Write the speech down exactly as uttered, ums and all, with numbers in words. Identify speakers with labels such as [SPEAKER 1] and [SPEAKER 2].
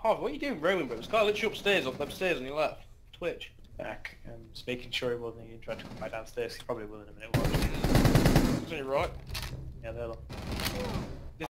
[SPEAKER 1] Harvey, what are you doing rowing, bro? This guy literally upstairs, up upstairs on your left. Twitch.
[SPEAKER 2] Back and just making sure he wasn't even trying to come back downstairs. He probably will in a minute.
[SPEAKER 1] Is he right?
[SPEAKER 2] Yeah, there. Look.